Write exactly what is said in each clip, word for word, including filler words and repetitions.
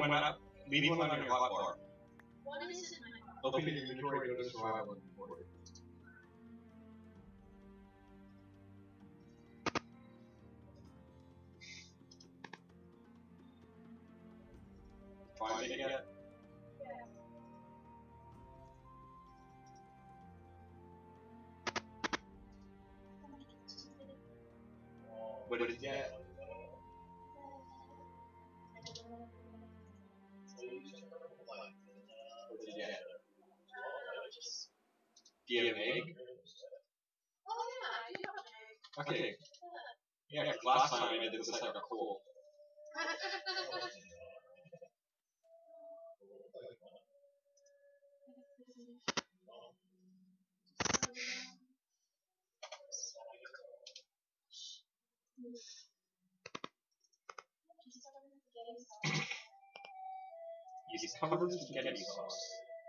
one up. Leave one on your hotbar. What is in my hotbar? Open your inventory, go to survival and report it. Find it yet? What did you get? What did you get? Do you have an egg? Oh yeah, I do have an egg. Okay. Yeah, because last time I did this like a cool. Use covered spaghetti sauce.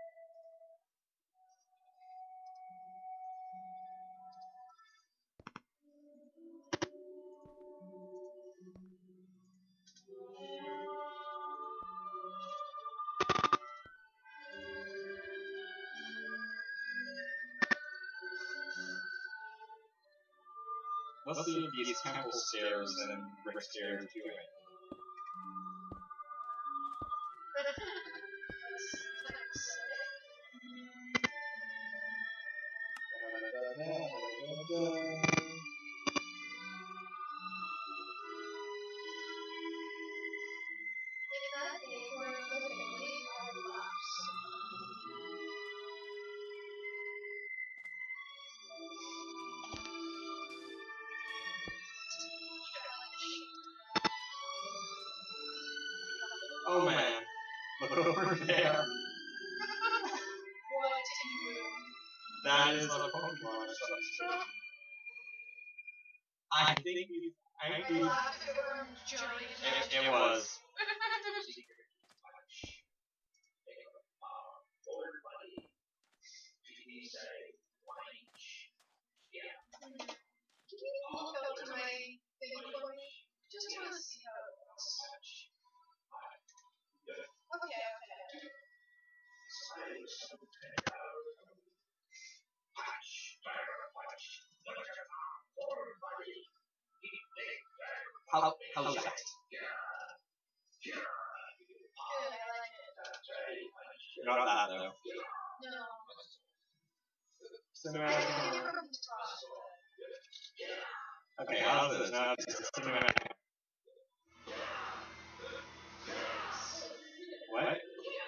Let's see if these temple stairs and brick stairs do anything. Oh man, look over there. What did you do? That is a Pokemon or something. I think you. I think it, it was. Can you look up to my thing for me? Just want to see how it looks. Okay, okay. How, how's that? Good, I like it. Not that though. No. Cinematic. Okay, how's this? Now it's cinematic. What?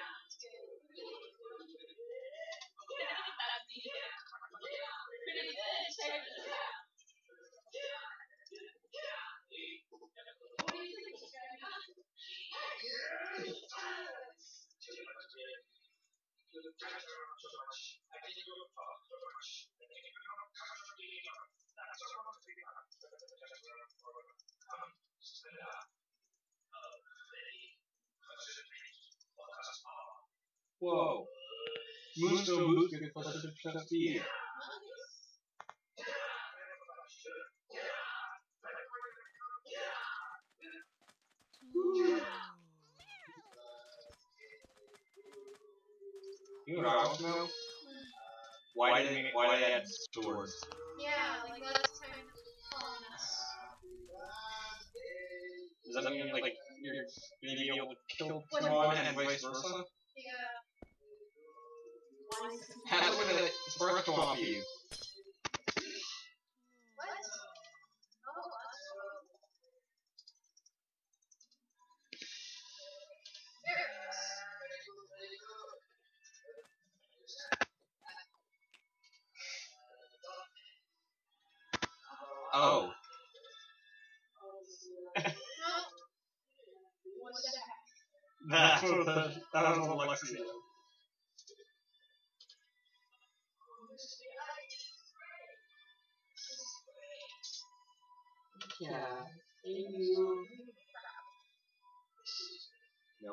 Whoa. Moonstone boost gets plus fifty percent speed. You know what I want to know? Why did they why did they add stores? Yeah, like last time on us. Does that mean like you're gonna be able to kill Pokemon and vice versa? Yeah. Have it with a spark come off you. What? Oh, there it is. Oh. What's that? That's what the that was Alexia. Yeah. You. No.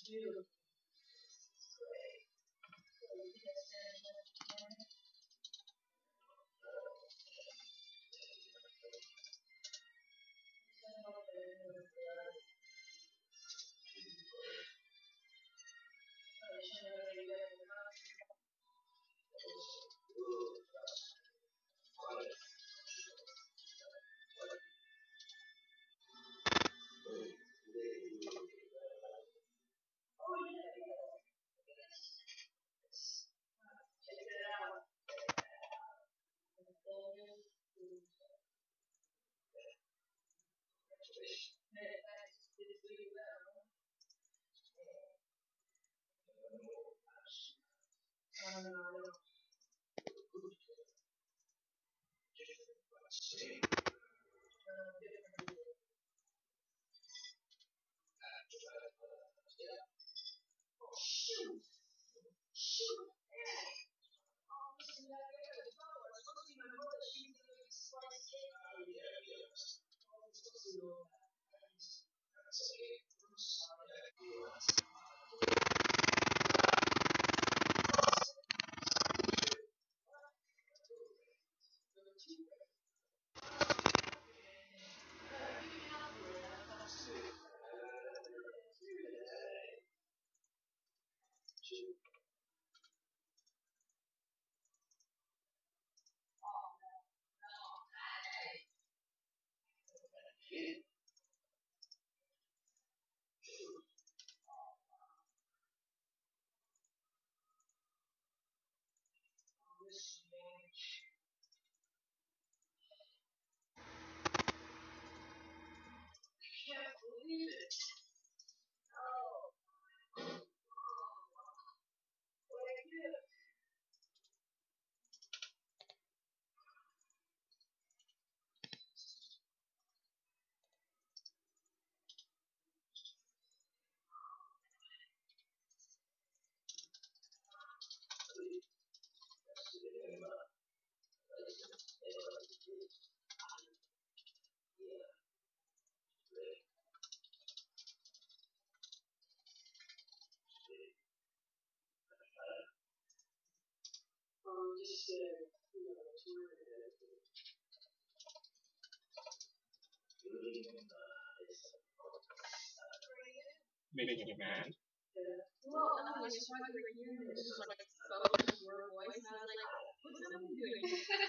Making you mad. Well, no, it's just like we were hearing it. It was just like so your voice, and I was like, what's someone doing?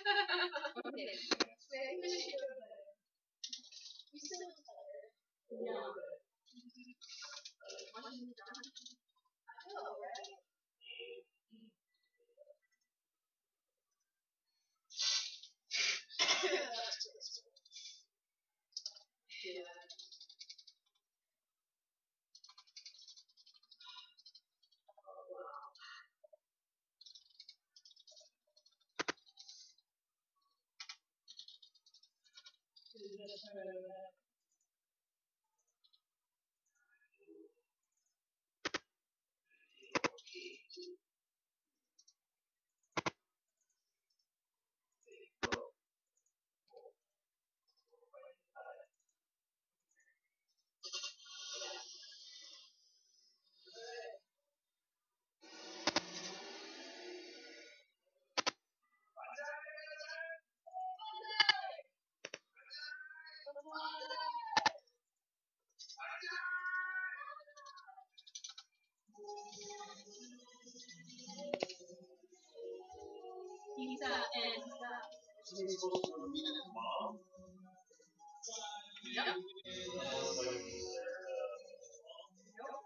Okay. Wait, we should go there. We still have color. No. Watching the drama. I know, right? Yeah. Pizza and stuff. Isn't he supposed to meet his mom? Yep. It's like he's there, uh, Nope.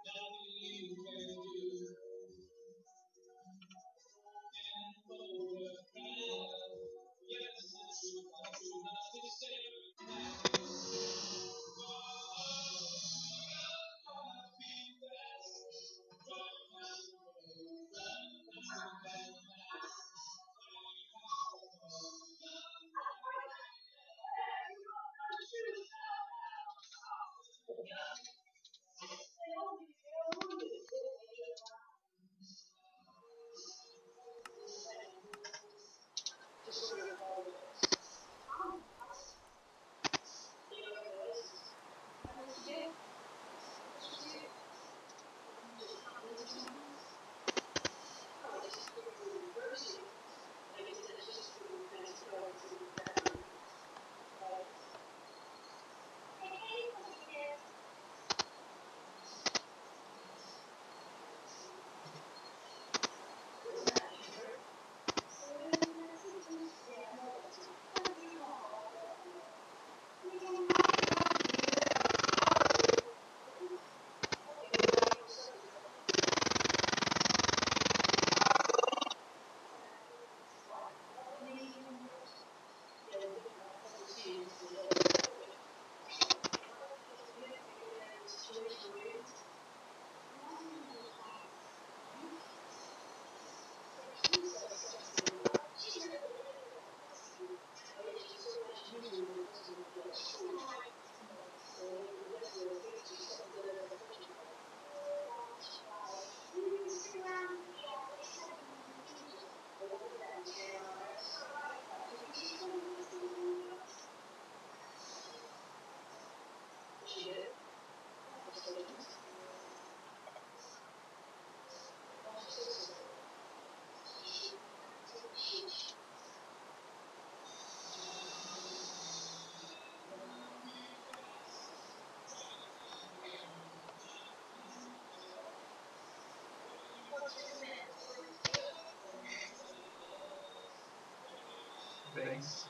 things.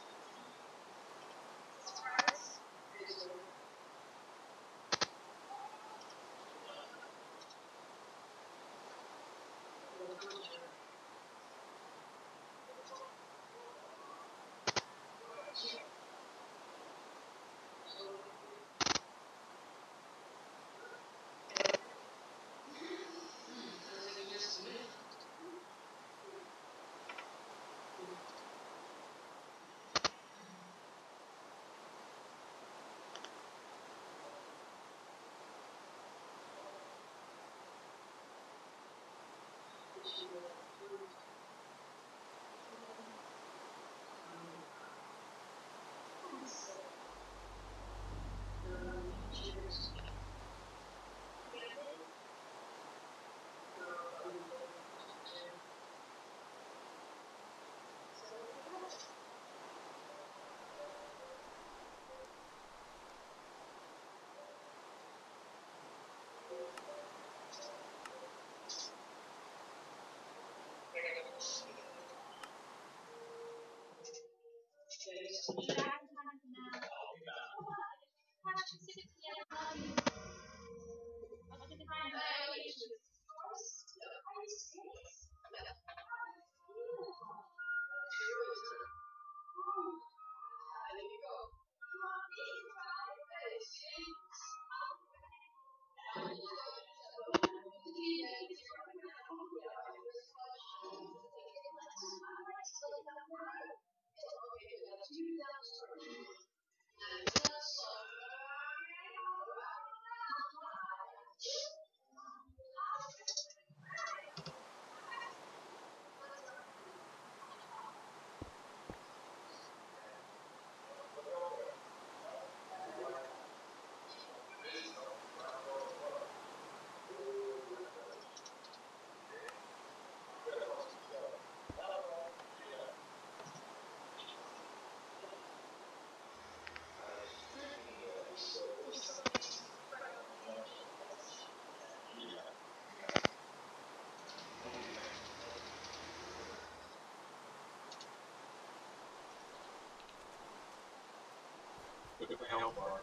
With the health bar.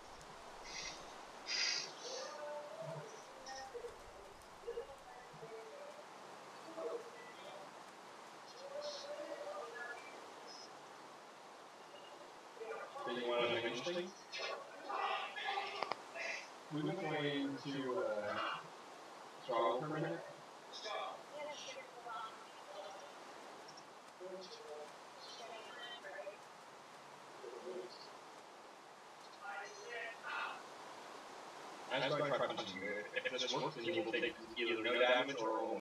Do you want anything interesting? We've been going to uh, Toronto for a minute. I was going to try punching you. If this works, then you will take either no damage or